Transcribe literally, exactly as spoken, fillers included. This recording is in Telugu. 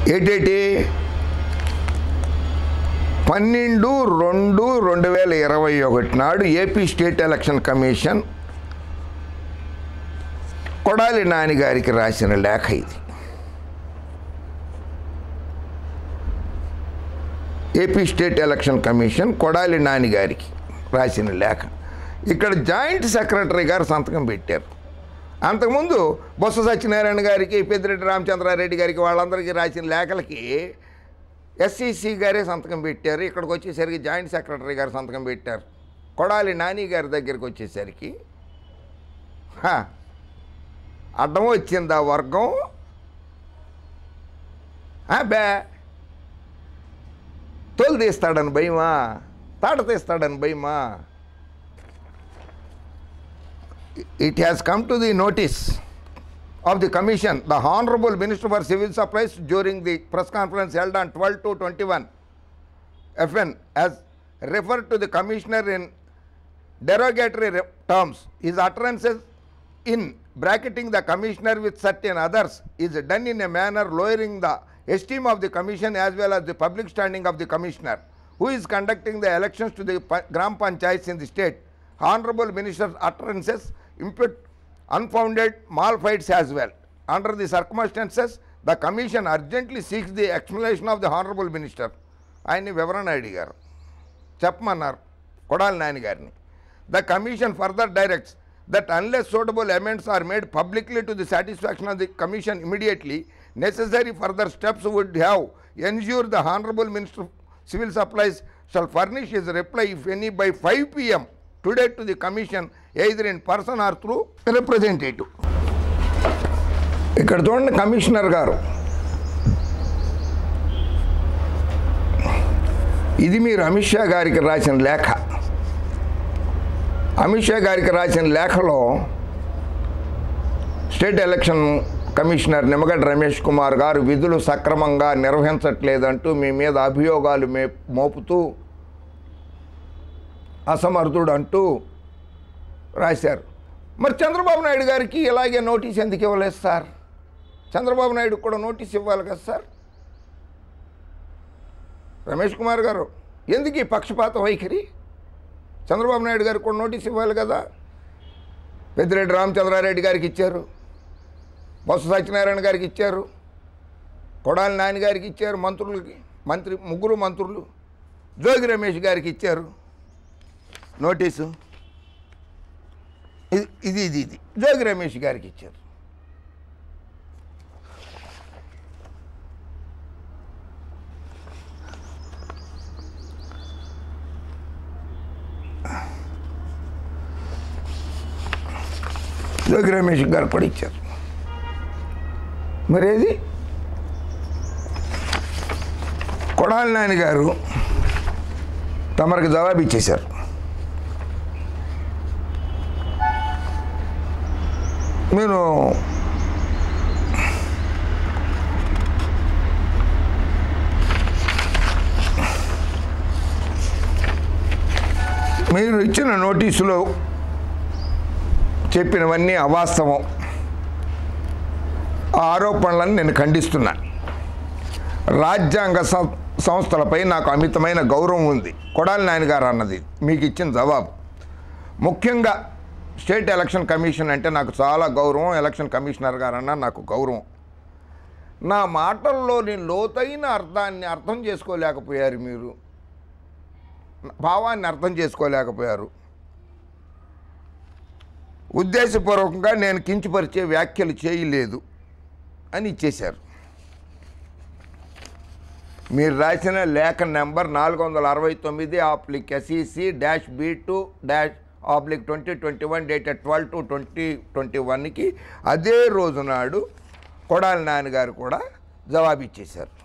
ఏటేటి పన్నెండు రెండు రెండు వేల ఇరవై ఒకటి నాడు AP state election commission Kodali Nani గారికి రాసిన లేఖ ఇది. AP state election commission Kodali Nani గారికి రాసిన లేఖ. ఇక్కడ జాయింట్ సెక్రటరీ గారు సంతకం పెట్టారు. అంతకుముందు బొత్స సత్యనారాయణ గారికి, పెద్దిరెడ్డి రామచంద్రారెడ్డి గారికి, వాళ్ళందరికీ రాసిన లేఖలకి ఎస్సీసీ గారే సంతకం పెట్టారు. ఇక్కడికి వచ్చేసరికి జాయింట్ సెక్రటరీ గారు సంతకం పెట్టారు. కొడాలి నాని గారి దగ్గరికి వచ్చేసరికి అడ్డం వచ్చింది ఆ వర్గం. బే తోలు తీస్తాడని భయమా, తాట తీస్తాడని భయమా. It has come to the notice of the Commission, the Honorable Minister for Civil Supplies during the press conference held on twelve to twenty-one F N has referred to the Commissioner in derogatory terms. His utterances in bracketing the Commissioner with certain others is done in a manner lowering the esteem of the Commission as well as the public standing of the Commissioner, who is conducting the elections to the Gram Panchayats in the state. Honorable Minister's utterances impute unfounded malfeasance as well. Under the circumstances, the Commission urgently seeks the explanation of the Honorable Minister. ఆయన్ని వివరణ అడిగారు, చెప్పమన్నారు కొడాలి నాని గారిని. The Commission further directs that unless suitable amendments are made publicly to the satisfaction of the Commission immediately, necessary further steps would have ensured the Honorable Minister of Civil Supplies shall furnish his reply, if any, by five P M today to the Commission, either in person or through representative. ఇక్కడ చూడండి కమిషనర్ గారు, ఇది మీరు అమిత్ షా గారికి రాసిన లేఖ. అమిత్ షా గారికి రాసిన లేఖలో state election commissioner Nimmagadda Ramesh Kumar గారు విధులు సక్రమంగా నిర్వహించట్లేదంటూ మీ మీద అభియోగాలు మే మోపుతూ అసమర్థుడు అంటూ రాశారు. మరి చంద్రబాబు నాయుడు గారికి ఇలాగే నోటీస్ ఎందుకు ఇవ్వలేదు సార్? చంద్రబాబు నాయుడు కూడా నోటీస్ ఇవ్వాలి కదా సార్. రమేష్ కుమార్ గారు ఎందుకు ఈ పక్షపాత వైఖరి? చంద్రబాబు నాయుడు గారికి కూడా నోటీస్ ఇవ్వాలి కదా. పెద్దిరెడ్డి రామచంద్రారెడ్డి గారికి ఇచ్చారు, బొత్స సత్యనారాయణ గారికి ఇచ్చారు, కొడాలి నాని గారికి ఇచ్చారు, మంత్రులకి మంత్రి ముగ్గురు మంత్రులు, జోగి రమేష్ గారికి ఇచ్చారు నోటీసు. ఇది ఇది ఇది ఇది జోగి రమేష్ గారికి ఇచ్చారు. జోగి రమేష్ గారు కూడా ఇచ్చారు. మరేది కొడాలి నాని గారు తమరికి జవాబు ఇచ్చేశారు. మీరు మీరు ఇచ్చిన నోటీసులో చెప్పినవన్నీ అవాస్తవం. ఆ ఆరోపణలను నేను ఖండిస్తున్నాను. రాజ్యాంగ సంస్థలపై నాకు అమితమైన గౌరవం ఉంది. కొడాలి నాని గారు అన్నది మీకు ఇచ్చిన జవాబు. ముఖ్యంగా స్టేట్ ఎలక్షన్ కమిషన్ అంటే నాకు చాలా గౌరవం. ఎలక్షన్ కమిషనర్ గారు అన్న నాకు గౌరవం. నా మాటల్లోని లోతైన అర్థాన్ని అర్థం చేసుకోలేకపోయారు, మీరు భావాన్ని అర్థం చేసుకోలేకపోయారు. ఉద్దేశపూర్వకంగా నేను కించపరిచే వ్యాఖ్యలు చేయలేదు అని ఇచ్చేశారు. మీరు రాసిన లేఖ నెంబర్ నాలుగు వందల అరవై తొమ్మిది oblique SEC dash B two dash oblique twenty twenty one dated twelve two twenty twenty వన్కి అదే రోజు నాడు కొడాలి నాని గారు కూడా జవాబు ఇచ్చేశారు.